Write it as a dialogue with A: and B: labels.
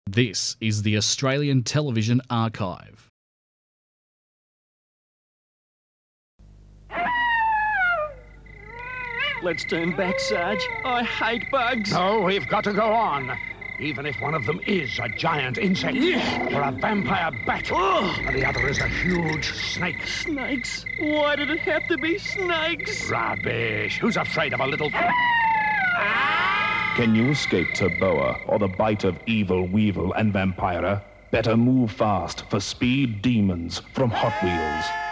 A: This is the Australian Television Archive.
B: Let's turn back, Sarge. I hate bugs.
C: No, we've got to go on. Even if one of them is a giant insect or a vampire bat, and the other is a huge snake.
B: Snakes? Why did it have to be snakes?
C: Rubbish. Who's afraid of a little...
D: Can you escape Terboa or the bite of Evil Weevil and Vampira? Better move fast for Speed Demons from Hot Wheels.